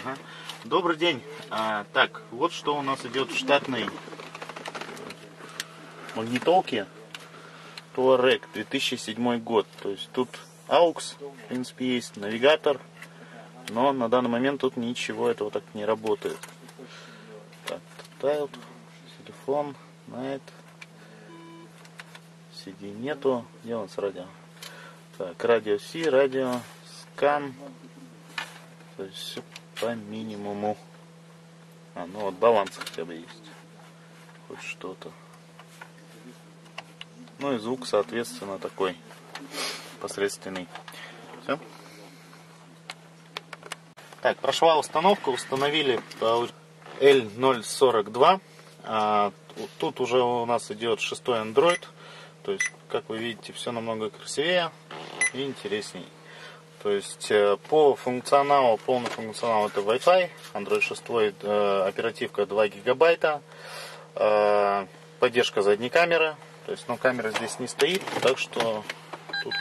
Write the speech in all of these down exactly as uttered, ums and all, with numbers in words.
Ага. Добрый день. А, так, вот что у нас идет в штатной магнитолке Touareg две тысячи седьмой год. То есть тут аукс, в принципе, есть, навигатор, но на данный момент тут ничего этого так не работает. Так, тайлд, телефон, найт, си ди нету, где у нас радио? Так, радио C, радио, скан, то есть все по минимуму. А, ну вот баланс хотя бы есть, хоть что-то. Ну и звук, соответственно, такой посредственный. Все. Так, прошла установка, установили эл ноль сорок два. А, тут уже у нас идет шестой Android. То есть, как вы видите, все намного красивее и интересней. То есть, по функционалу, полный функционал это Wi-Fi, Android шесть, э, оперативка два гигабайта, э, поддержка задней камеры. То есть, ну, камера здесь не стоит, так что тут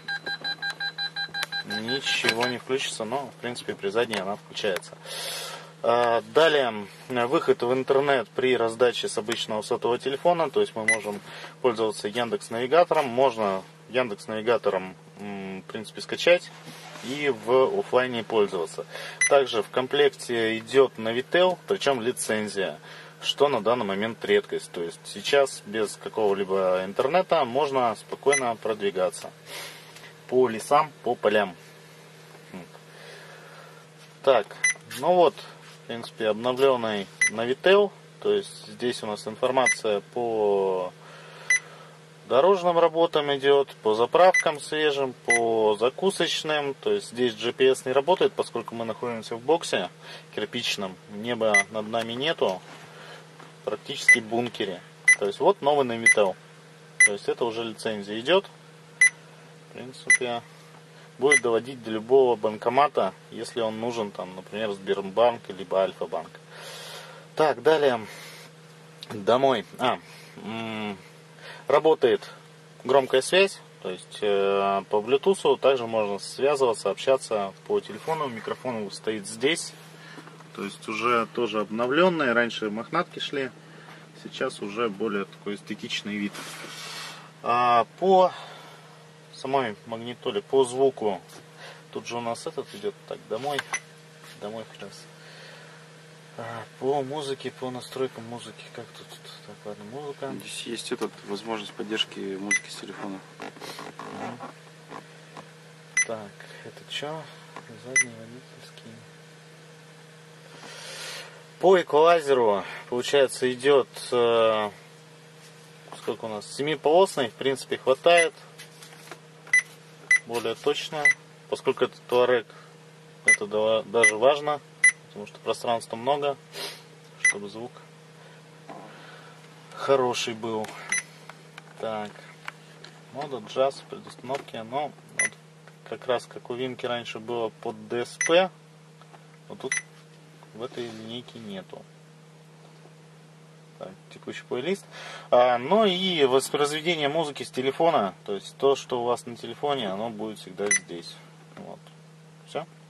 ничего не включится, но, в принципе, при задней она включается. Далее, выход в интернет при раздаче с обычного сотового телефона, то есть мы можем пользоваться Яндекс.Навигатором, можно Яндекс.Навигатором, в принципе, скачать и в офлайне пользоваться. Также в комплекте идет Navitel, причем лицензия, что на данный момент редкость. То есть сейчас без какого-либо интернета можно спокойно продвигаться по лесам, по полям. Так, ну вот, в принципе, обновленный Navitel. То есть здесь у нас информация по дорожным работам идет, по заправкам свежим, по закусочным. То есть здесь джи пи эс не работает, поскольку мы находимся в боксе кирпичном. Неба над нами нету. Практически в бункере. То есть вот новый Navitel. То есть это уже лицензия идет. В принципе, будет доводить до любого банкомата, если он нужен, там, например, Сбербанк либо Альфа-банк. Так, далее. Домой. А, м- работает громкая связь, то есть э, по Bluetooth. Также можно связываться, общаться по телефону. Микрофон стоит здесь. То есть уже тоже обновленные. Раньше мохнатки шли. Сейчас уже более такой эстетичный вид. А, по самой магнитоле, по звуку, тут же у нас этот идет, так, домой, домой как раз. А, по музыке, по настройкам музыки, как тут, так, ладно, музыка. Здесь есть этот, возможность поддержки музыки с телефона. Угу. Так, это что? Задний водительский. По эквалайзеру, получается, идет, э, сколько у нас, семиполосный, в принципе, хватает. Более точно, поскольку это Touareg, это даже важно, потому что пространства много, чтобы звук хороший был. Так, мода джаз, предустановки, но вот как раз как у Винки раньше было под ди эс пи, вот тут в этой линейке нету. Так, текущий плейлист. А, ну и воспроизведение музыки с телефона, то есть то, что у вас на телефоне, оно будет всегда здесь. Вот. Все.